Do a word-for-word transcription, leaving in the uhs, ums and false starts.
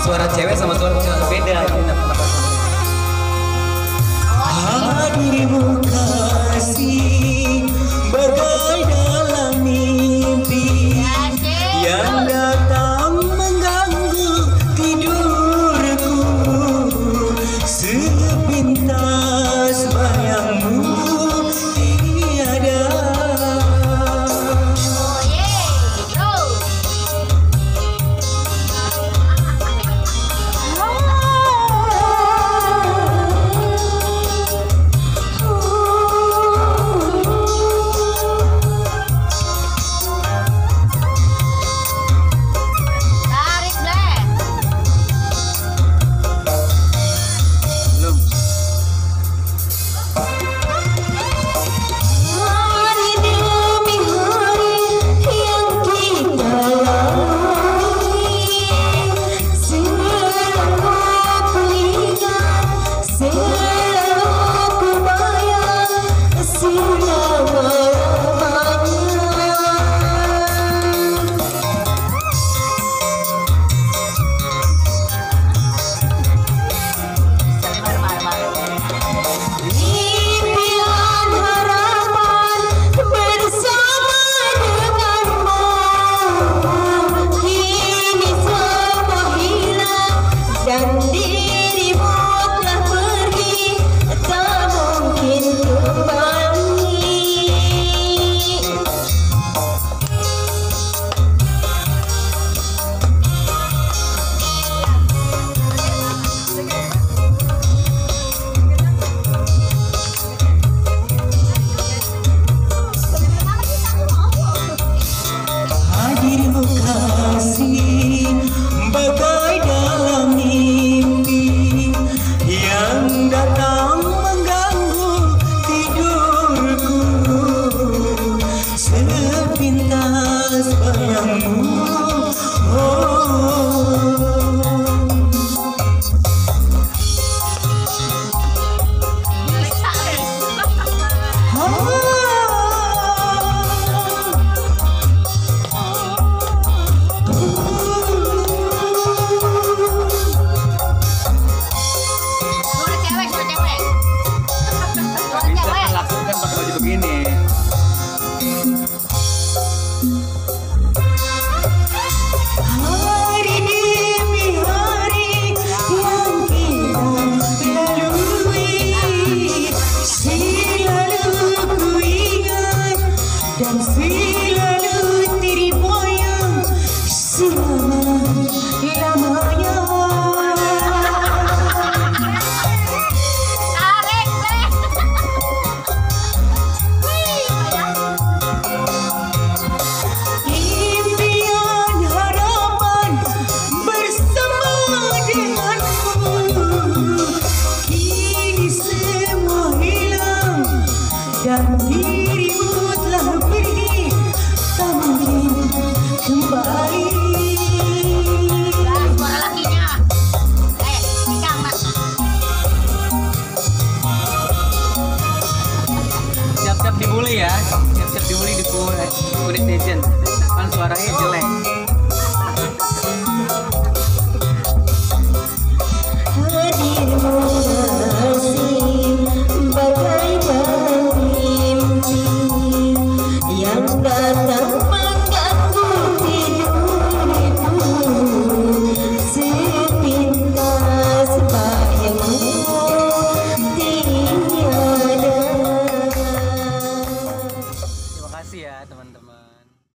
Suara cewek sama suara cowok beda. Hadirmu kasih bagai dalam mimpi yang datang mengganggu tidurku, sepintas bayangmu tiada. Hadirmu kasih bagai dalam mimpi yang datang mengganggu tidurku, sepintas bayangmu. Begini. Hari demi hari yang kita lalui, selalu ku ingat dan selalu terbayang selama-lamanya. Dan dirimu telah pergi, tak mungkin kembali. Suara lakinya. Eh, nikah mas. Siap-siap dibully ya, siap-siap dibully di kulit netizen. Kan suaranya jelek.